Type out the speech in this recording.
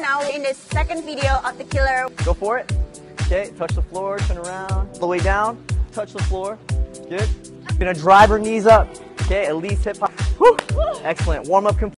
Now we're in the second video of the killer. Go for it. Okay, touch the floor, turn around. All the way down, touch the floor. Good. Gonna drive her knees up. Okay, at least hip hop. Woo. Excellent. Warm up complete.